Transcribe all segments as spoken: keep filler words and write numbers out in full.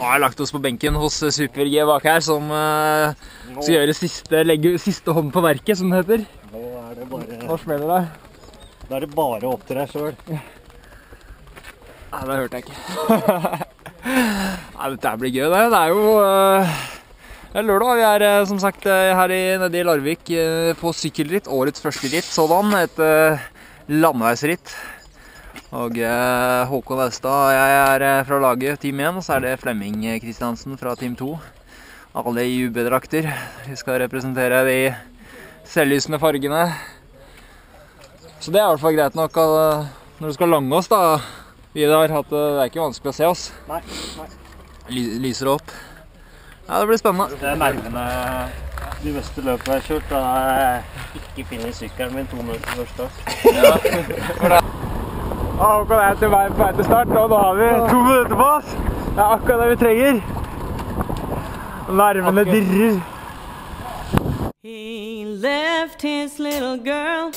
har lagt oss på benken hos Super-G bak her, som uh, skal gjøre siste, legge siste hånd på verket, som det heter. Nå er det bare... Hva smeller det? Da er det bare opp til deg selv. Nei, det hørte jeg ikke. Nei, dette blir gøy det. Det er jo... Uh, det er lørdag, vi er uh, som sagt uh, her i, nede i Larvik uh, på sykkelritt. Årets første ritt, sådan. Et uh, landeveisritt. Og uh, Håkon Vestad og jeg er uh, fra laget Team én, og så er det Flemming Kristiansen fra Team to. Alle i U B-drakter. Vi skal representere de selvlysende fargene. Så det er i hvert fall greit nok at, uh, når du skal lange oss da, Vidar, at uh, det er ikke vanskelig å se oss. Nei, nei. Ly lyser opp. Ja, det blir spennende. Det er nervene de beste løpene jeg har kjørt, da jeg ikke finner sykkelen min to minutter før start. Ja, for det. Ja, Håkon er til vei på vei til start, og nå har vi to minutter på oss. Det er akkurat det vi trenger. Nervene dirrer. He left his little girl.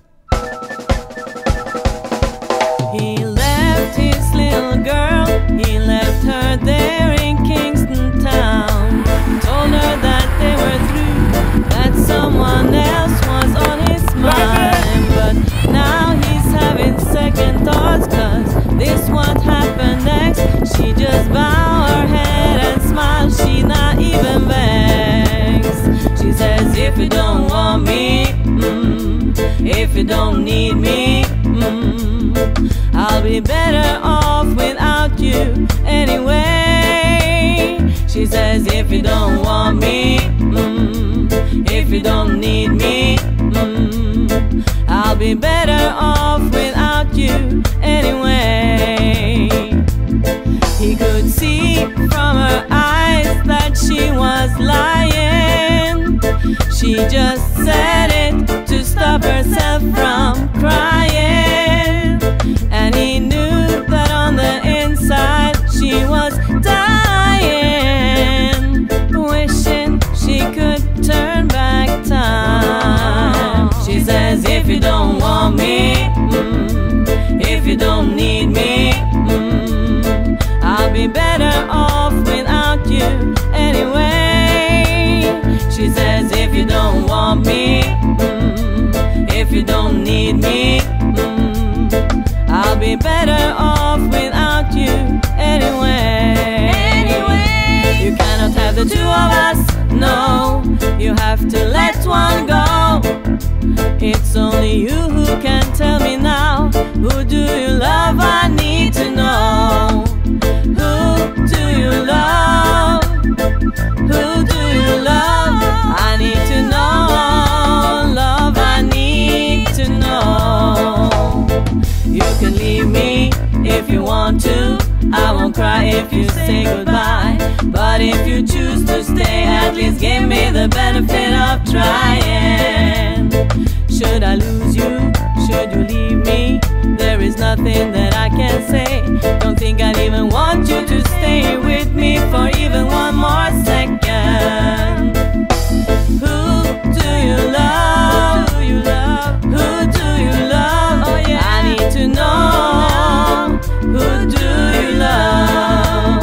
He left his little girl. He left her there in Kingston town. Told her that they were through, that someone else was on his mind. But now he's having second thoughts, cause this won't happen next. She just bow her head and smile, she not even begs. She says, if you don't want me, mm, if you don't need me, mm, I'll be better off without you anyway. She says, if you don't want me, mm, if you don't need me, mm, I'll be better off without you anyway. He could see from her eyes that she was lying. She just said it to stop herself from crying. And he knew that on the inside she was dying, wishing she could turn back time. She says, if you don't want me, mm, if you don't need me, mm, I'll be better off without you anyway. She says, if you don't want me, mm, if you don't need me, mm, I'll be better off without you anyway. Anyway, you cannot have the two of us, no, you have to let one go. It's only you who can tell me now, who do you love? I need to know. Who do you love? Who do you love? I need to know, love, I need to know. You can leave me if you want to, I won't cry if you say goodbye. But if you choose to stay, at least give me the benefit of trying. Should I lose you? Should you leave me? There is nothing that I can say. Don't think I'd even want you to stay with me for even one more second. Who do you love? Who do you love? Who do you love? Oh yeah, I need to know. Who do you love?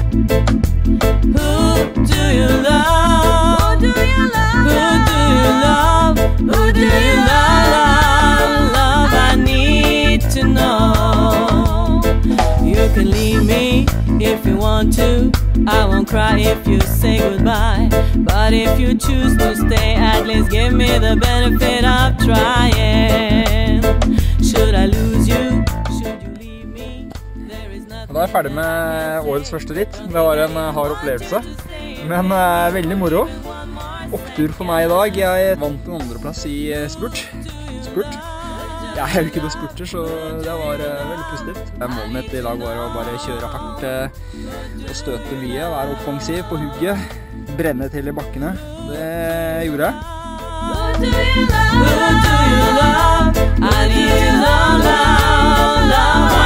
Who do you love? Who do you love? Who do you love? Who do you love? Love, I need to know. You can leave me if you want to, I won't cry if you say goodbye. But if you choose to stay, at least give me the benefit of trying. Should I lose you? Should you leave me? There is nothing. Da er jeg ferdig med årets første ritt. Det var en hard opplevelse, men uh, veldig moro. Opptur for meg i dag. Jeg vant en andreplass i spurt. Spurt. Jeg er jo ikke noen spurter, så det var uh, veldig positivt. Målet mitt i dag var å bare kjøre hardt uh, og støte mye, være offensiv på hugget, brenne til i bakkene. Det gjorde jeg. Who do you love? Who do you love? I need to know, love, love.